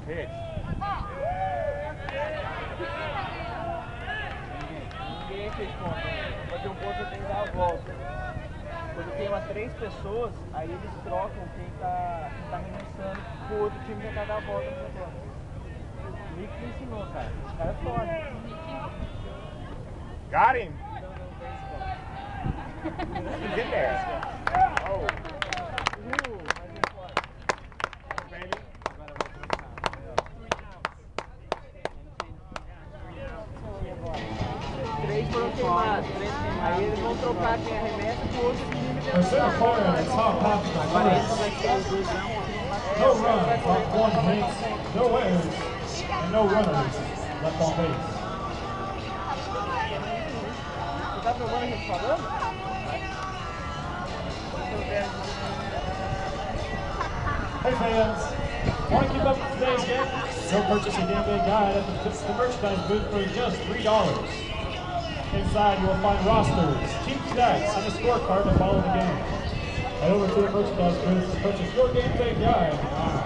Hit. Ninguém fez conta. Fazer um ponto tem que dar a volta. Quando tem umas 3 pessoas, aí eles trocam quem tá arremessando pro outro time tentar dar a volta no negócio. O Nick me ensinou, cara. O cara é foda. Got him! He's in there. Oh. Três foram queimados. Aí eles vão trocar quem arremessa pro outro time tentar Instead of firing at top half of the glass, no runs off one base, no errors, and no runners left on base. Você tá provando a gente falando? Hey fans, want to keep up with today's game? Go purchase a Game Day guide at the merchandise booth for just $3. Inside you will find rosters, team stats, and a scorecard to follow the game. Head over to the merchandise booth to purchase your Game Day guide now.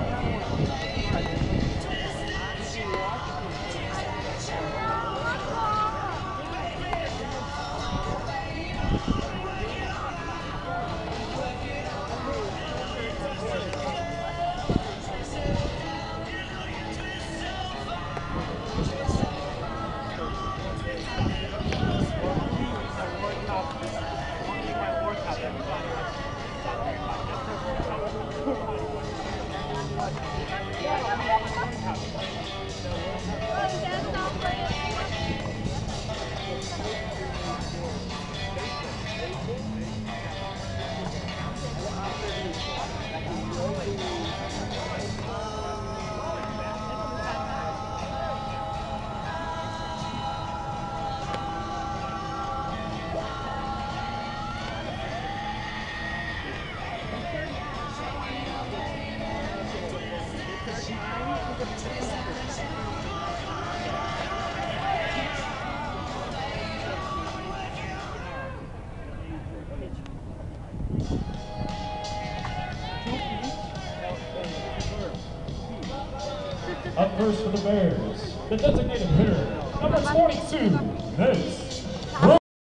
Up first for the Bears, the designated hitter, number 22, Nace.